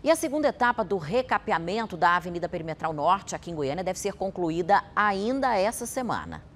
E a segunda etapa do recapeamento da Avenida Perimetral Norte, aqui em Goiânia, deve ser concluída ainda essa semana.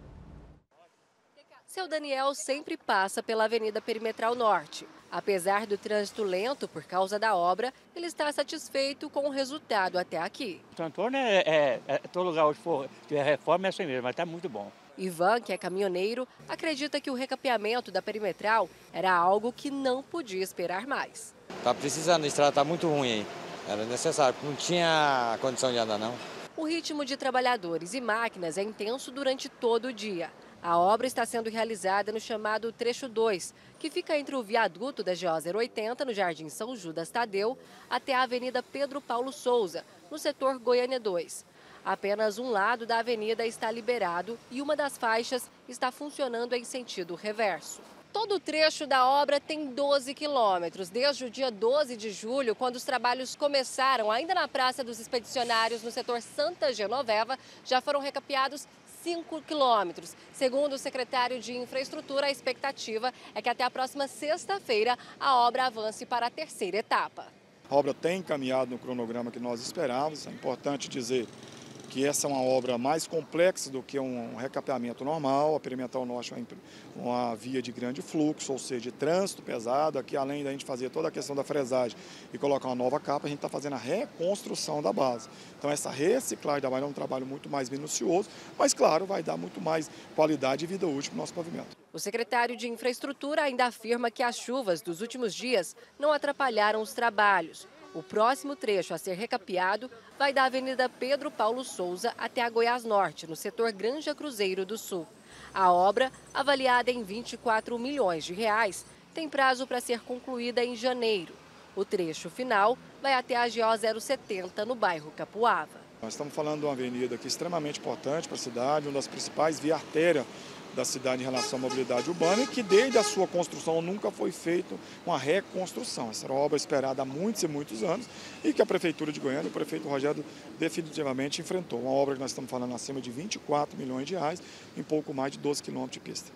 Seu Daniel sempre passa pela Avenida Perimetral Norte. Apesar do trânsito lento por causa da obra, ele está satisfeito com o resultado até aqui. O Antônio todo lugar onde for tiver reforma é assim mesmo, mas está muito bom. Ivan, que é caminhoneiro, acredita que o recapeamento da perimetral era algo que não podia esperar mais. Tá precisando, a estrada tá muito ruim aí. Era necessário, não tinha condição de andar não. O ritmo de trabalhadores e máquinas é intenso durante todo o dia. A obra está sendo realizada no chamado Trecho 2, que fica entre o viaduto da GO 080, no Jardim São Judas Tadeu, até a Avenida Pedro Paulo Souza, no setor Goiânia 2. Apenas um lado da avenida está liberado e uma das faixas está funcionando em sentido reverso. Todo o trecho da obra tem 12 quilômetros. Desde o dia 12 de julho, quando os trabalhos começaram, ainda na Praça dos Expedicionários, no setor Santa Genoveva, já foram recapeados 5 quilômetros. Segundo o secretário de Infraestrutura, a expectativa é que até a próxima sexta-feira a obra avance para a terceira etapa. A obra tem caminhado no cronograma que nós esperávamos. É importante dizer que essa é uma obra mais complexa do que um recapeamento normal. A Perimetral Norte é uma via de grande fluxo, ou seja, de trânsito pesado. Aqui, além da gente fazer toda a questão da fresagem e colocar uma nova capa, a gente está fazendo a reconstrução da base. Então, essa reciclagem da base é um trabalho muito mais minucioso, mas, claro, vai dar muito mais qualidade e vida útil para o nosso pavimento. O secretário de Infraestrutura ainda afirma que as chuvas dos últimos dias não atrapalharam os trabalhos. O próximo trecho a ser recapeado vai da Avenida Pedro Paulo Souza até a Goiás Norte, no setor Granja Cruzeiro do Sul. A obra, avaliada em 24 milhões de reais, tem prazo para ser concluída em janeiro. O trecho final vai até a GO 070, no bairro Capuava. Nós estamos falando de uma avenida que é extremamente importante para a cidade, uma das principais vias artérias da cidade em relação à mobilidade urbana, e que desde a sua construção nunca foi feita uma reconstrução. Essa era uma obra esperada há muitos e muitos anos e que a Prefeitura de Goiânia, o prefeito Rogério, definitivamente enfrentou. Uma obra que nós estamos falando acima de 24 milhões de reais em pouco mais de 12 quilômetros de pista.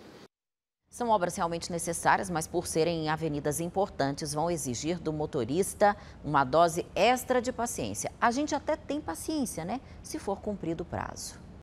São obras realmente necessárias, mas por serem avenidas importantes, vão exigir do motorista uma dose extra de paciência. A gente até tem paciência, né? Se for cumprido o prazo.